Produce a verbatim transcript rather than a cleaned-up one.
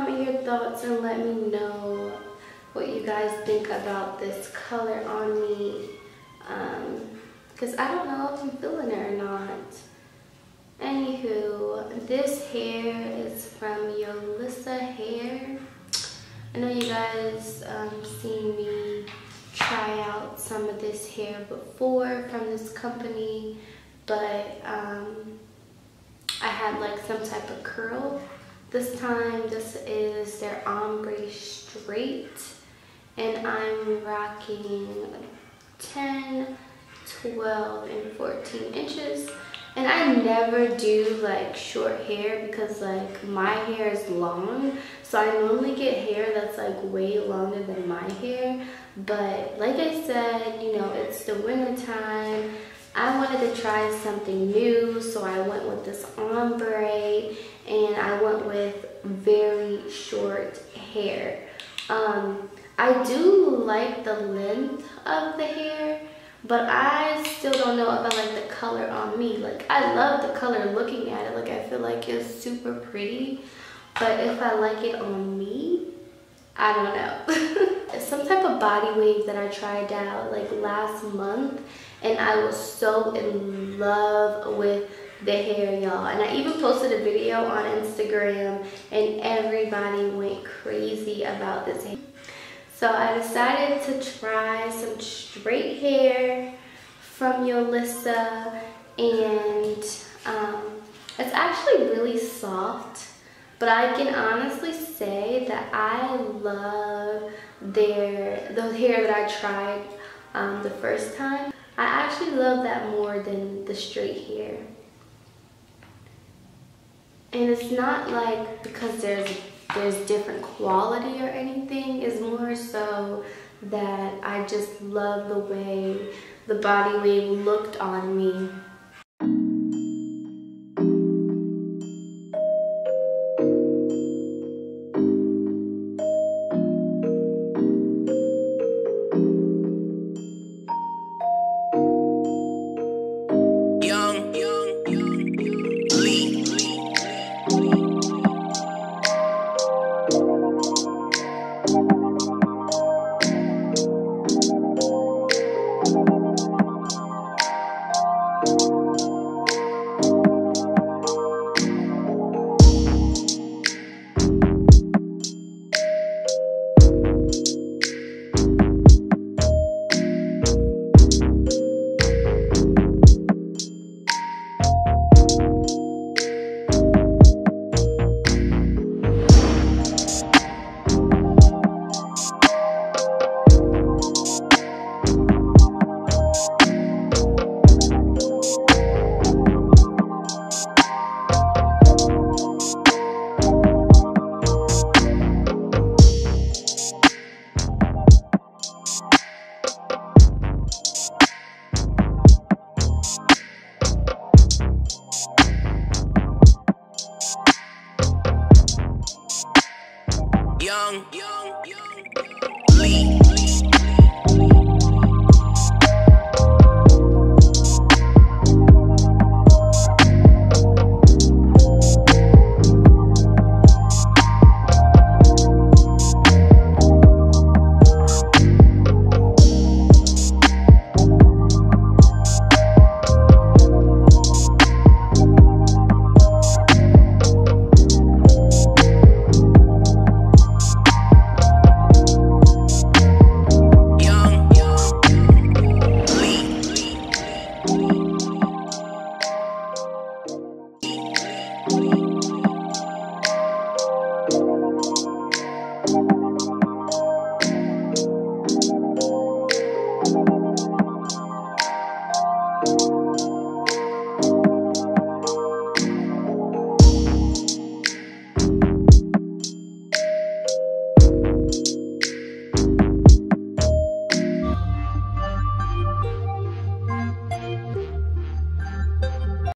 comment your thoughts and let me know what you guys think about this color on me. Um, Because I don't know if I'm feeling it or not. Anywho, this hair is from Yolissa Hair. I know you guys um, seen me try out some of this hair before from this company, but um, I had like some type of curl. This time, this is their ombre straight, and I'm rocking ten, twelve, and fourteen inches. And I never do like short hair because like my hair is long, so I normally get hair that's like way longer than my hair. But like I said, you know, it's the winter time. I wanted to try something new, so I went with this ombre, and I went with very short hair. Um, I do like the length of the hair, but I still don't know if I like the color on me. Like, I love the color looking at it. Like, I feel like it's super pretty. But if I like it on me, I don't know. It's some type of body wave that I tried out like last month, and I was so in love with the hair, y'all. And I even posted a video on Instagram, and everybody went crazy about this hair. So I decided to try some straight hair from Yolissa, and um, it's actually really soft, but I can honestly say that I love their the hair that I tried um, the first time. I actually love that more than the straight hair. And it's not like because there's there's different quality or anything. It's more so that I just love the way the body wave looked on me. Young, young, young, Lee. Young, young, young.